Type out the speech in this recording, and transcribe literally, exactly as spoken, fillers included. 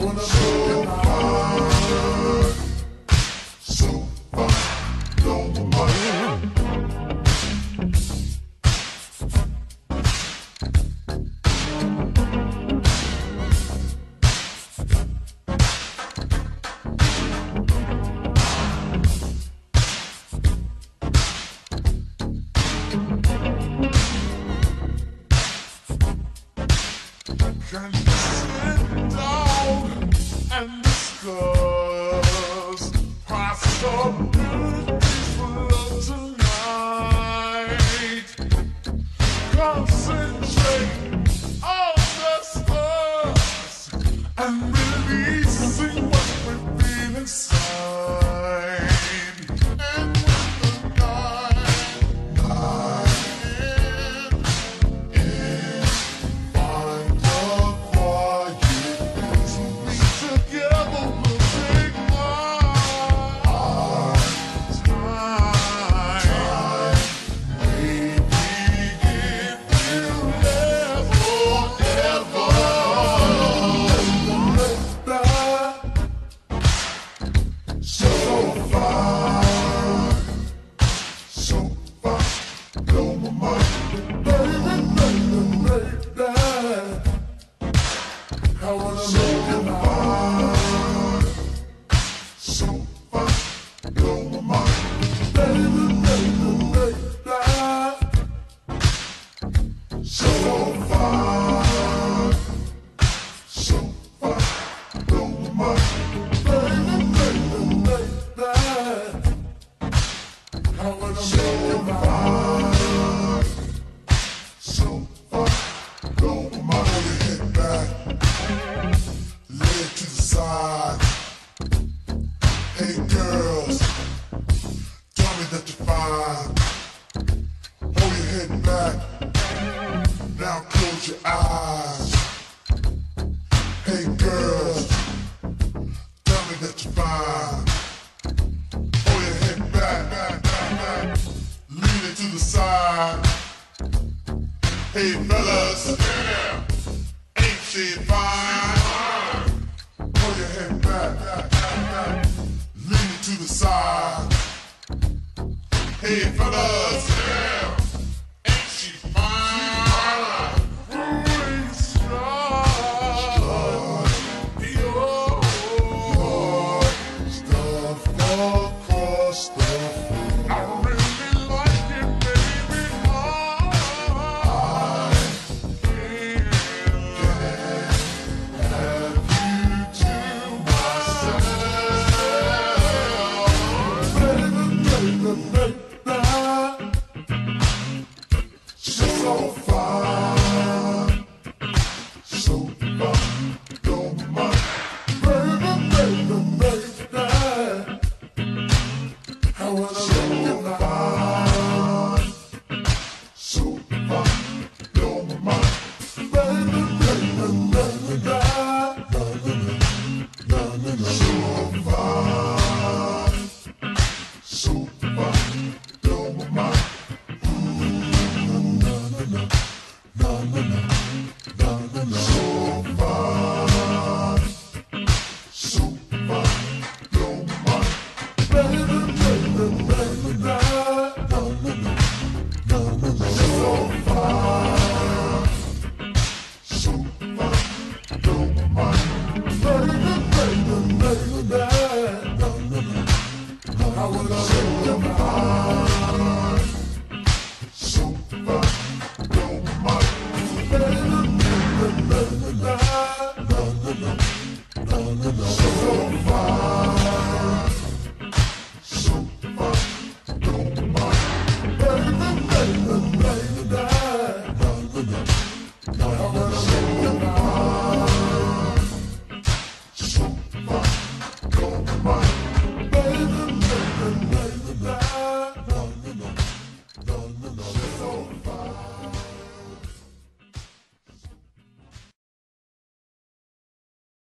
Can you sit down and discuss possibilities for love tonight? Concentrate on just us and releasing what we feel inside. And when the night, night ends, find a quiet place. We together will take our time. Maybe it will never, ever. So far, so far, blow my mind. Baby, baby, baby, I wanna make it mine. So far, blow my mind. Baby, baby, baby, so far, so far, blow my mind. Baby, baby, baby, I wanna make it mine. So far, blow my mind. Pull your head back, lay it to the side. Hey girls, tell me that you're fine. Hold your head back, now close your eyes. Hey girls, tell me that you're fine. Hold your head back, back, back, back. Lean it to the side. Hey fellas, yeah. Ain't she fine? Hold your head back, back, back, back. Lean it to the side. Hey fellas, yeah. Ain't she fine? Rolling strong. Your stuff across the floor. I really like it, baby. I can't have you to myself. Baby, baby, baby, she's so fine, so fine, don't mind. Baby, baby, baby, I wanna make it mine. So fine, don't mind. Baby, baby, baby, so fine, so fine, don't mind. So fine, don't mind. Baby, baby, baby, so fine, so fine, don't mind. Baby, baby, baby, I wanna make you mine. So fine, don't mind. Baby, baby, baby, so